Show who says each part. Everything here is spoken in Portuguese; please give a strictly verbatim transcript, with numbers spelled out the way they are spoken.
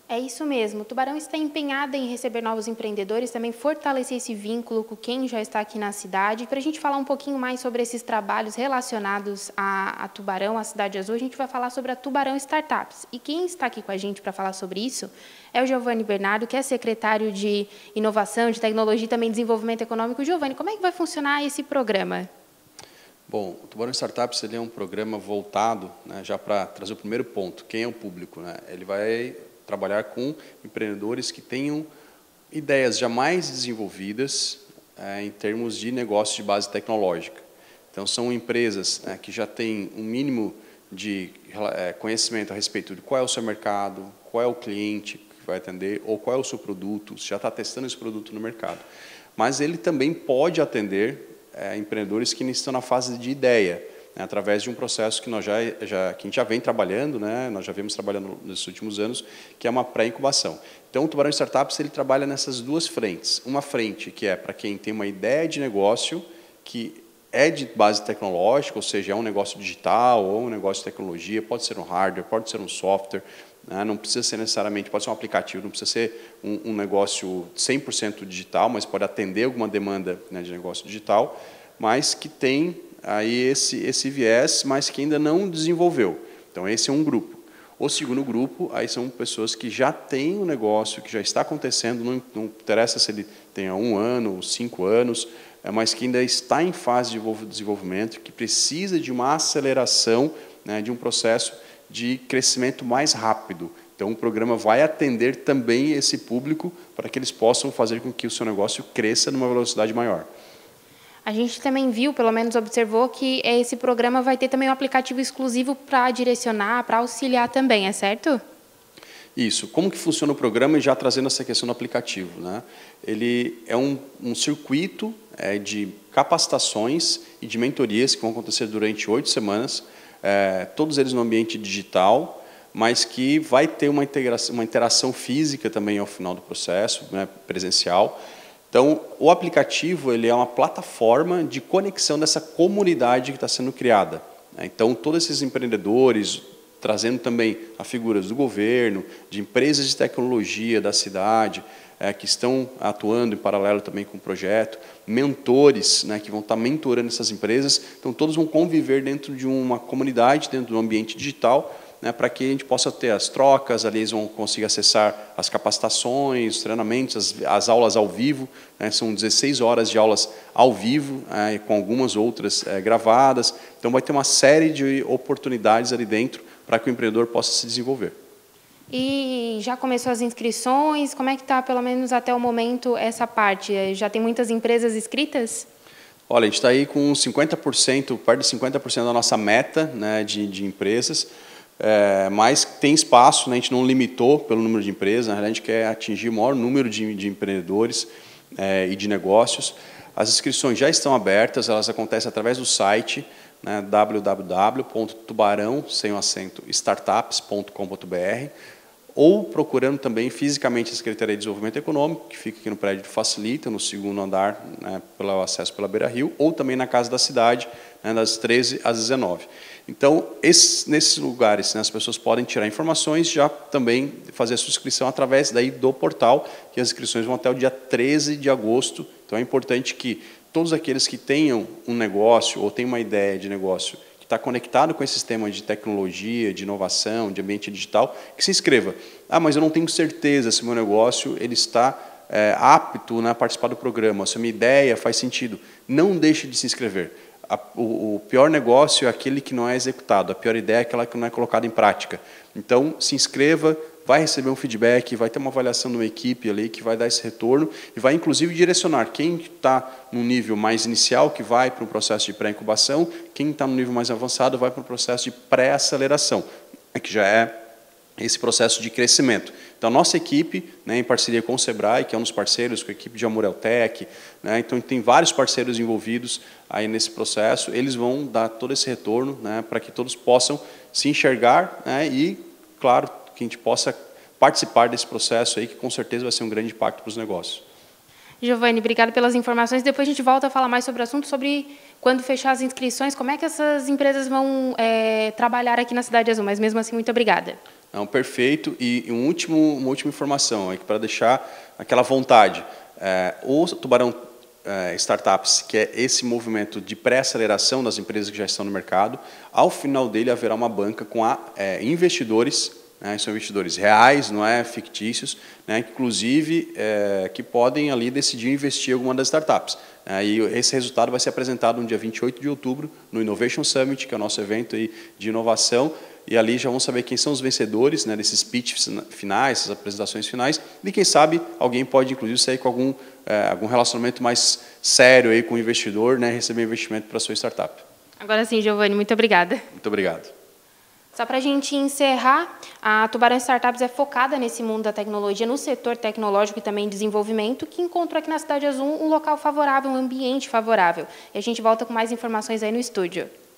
Speaker 1: É isso mesmo. O Tubarão está empenhada em receber novos empreendedores, também fortalecer esse vínculo com quem já está aqui na cidade. Para a gente falar um pouquinho mais sobre esses trabalhos relacionados a, a Tubarão, a Cidade Azul, a gente vai falar sobre a Tubarão Startups. E quem está aqui com a gente para falar sobre isso é o Giovanni Bernardo, que é secretário de Inovação, de Tecnologia e também Desenvolvimento Econômico. Giovanni, como é que vai funcionar esse programa?
Speaker 2: Bom, o Tubarão Startups ele é um programa voltado, né, já para trazer o primeiro ponto, quem é o público, né? Ele vai trabalhar com empreendedores que tenham ideias já mais desenvolvidas é, em termos de negócio de base tecnológica. Então, são empresas é, que já têm um mínimo de é, conhecimento a respeito de qual é o seu mercado, qual é o cliente que vai atender, ou qual é o seu produto, se já está testando esse produto no mercado. Mas ele também pode atender é, empreendedores que estão na fase de ideia, né, através de um processo que nós já, já que a gente já vem trabalhando, né, nós já vemos trabalhando nesses últimos anos, que é uma pré-incubação. Então, o Tubarão Startups ele trabalha nessas duas frentes. Uma frente que é para quem tem uma ideia de negócio que é de base tecnológica, ou seja, é um negócio digital ou um negócio de tecnologia, pode ser um hardware, pode ser um software, né, não precisa ser necessariamente, pode ser um aplicativo, não precisa ser um, um negócio cem por cento digital, mas pode atender alguma demanda, né, de negócio digital, mas que tem aí esse, esse viés, mas que ainda não desenvolveu. Então, esse é um grupo. O segundo grupo, aí são pessoas que já têm um negócio, que já está acontecendo, não, não interessa se ele tenha um ano ou cinco anos, é, mas que ainda está em fase de desenvolvimento, que precisa de uma aceleração, né, de um processo de crescimento mais rápido. Então, o programa vai atender também esse público para que eles possam fazer com que o seu negócio cresça numa velocidade maior.
Speaker 1: A gente também viu, pelo menos observou, que esse programa vai ter também um aplicativo exclusivo para direcionar, para auxiliar também, é certo?
Speaker 2: Isso. Como que funciona o programa, e já trazendo essa questão do aplicativo, né? Ele é um, um circuito é, de capacitações e de mentorias que vão acontecer durante oito semanas, é, todos eles no ambiente digital, mas que vai ter uma, integração, uma interação física também ao final do processo, né, presencial. Então, o aplicativo ele é uma plataforma de conexão dessa comunidade que está sendo criada. Então, todos esses empreendedores, trazendo também a figuras do governo, de empresas de tecnologia da cidade, é, que estão atuando em paralelo também com o projeto, mentores, né, que vão estar mentorando essas empresas. Então, todos vão conviver dentro de uma comunidade, dentro do ambiente digital, né, para que a gente possa ter as trocas, ali eles vão conseguir acessar as capacitações, os treinamentos, as, as aulas ao vivo, né, são dezesseis horas de aulas ao vivo, é, com algumas outras é, gravadas, então vai ter uma série de oportunidades ali dentro para que o empreendedor possa se desenvolver.
Speaker 1: E já começou as inscrições? Como é que está, pelo menos até o momento, essa parte? Já tem muitas empresas inscritas?
Speaker 2: Olha, a gente está aí com cinquenta por cento, perto de cinquenta por cento da nossa meta, né, de, de empresas. É, mas tem espaço, né, a gente não limitou pelo número de empresas, na realidade a gente quer atingir o maior número de, de empreendedores é, e de negócios. As inscrições já estão abertas, elas acontecem através do site, né, w w w ponto tubarão sem o acento startups ponto com ponto b r, ou procurando também fisicamente a Secretaria de Desenvolvimento Econômico, que fica aqui no prédio do Facilita, no segundo andar, né, pelo acesso pela Beira Rio, ou também na Casa da Cidade, né, das treze às dezenove. Então, esses, nesses lugares, né, as pessoas podem tirar informações, já também fazer a sua inscrição através daí do portal, que as inscrições vão até o dia treze de agosto. Então, é importante que todos aqueles que tenham um negócio ou tenham uma ideia de negócio que está conectado com esse sistema de tecnologia, de inovação, de ambiente digital, que se inscreva. Ah, mas eu não tenho certeza se o meu negócio ele está é, apto, né, a participar do programa, se a minha ideia faz sentido. Não deixe de se inscrever. A, o, o pior negócio é aquele que não é executado, a pior ideia é aquela que não é colocada em prática. Então, se inscreva, vai receber um feedback, vai ter uma avaliação de uma equipe ali que vai dar esse retorno e vai, inclusive, direcionar quem está no nível mais inicial, que vai para um processo de pré-incubação, quem está no nível mais avançado vai para um processo de pré-aceleração, que já é esse processo de crescimento. Então, a nossa equipe, né, em parceria com o Sebrae, que é um dos parceiros, com a equipe de Amureltec, né, então tem vários parceiros envolvidos aí nesse processo, eles vão dar todo esse retorno, né, para que todos possam se enxergar, né, e, claro, que a gente possa participar desse processo aí, que com certeza vai ser um grande impacto para os negócios.
Speaker 1: Giovanni, obrigado pelas informações. Depois a gente volta a falar mais sobre o assunto, sobre quando fechar as inscrições, como é que essas empresas vão é, trabalhar aqui na Cidade Azul. Mas, mesmo assim, muito obrigada.
Speaker 2: Não, perfeito. E um último, uma última informação, é que para deixar aquela vontade, é, o Tubarão é, Startups, que é esse movimento de pré-aceleração das empresas que já estão no mercado, ao final dele haverá uma banca com a, é, investidores, né, são investidores reais, não é fictícios, né, inclusive é, que podem ali decidir investir em alguma das startups. É, e esse resultado vai ser apresentado no dia vinte e oito de outubro, no Innovation Summit, que é o nosso evento aí de inovação, e ali já vamos saber quem são os vencedores, né, desses pitches finais, essas apresentações finais, e quem sabe alguém pode, inclusive, sair com algum, é, algum relacionamento mais sério aí com o investidor, né, receber investimento para a sua startup.
Speaker 1: Agora sim, Giovanni, muito obrigada.
Speaker 2: Muito obrigado.
Speaker 1: Só para a gente encerrar, a Tubarão Startups é focada nesse mundo da tecnologia, no setor tecnológico e também desenvolvimento, que encontrou aqui na Cidade Azul um local favorável, um ambiente favorável. E a gente volta com mais informações aí no estúdio.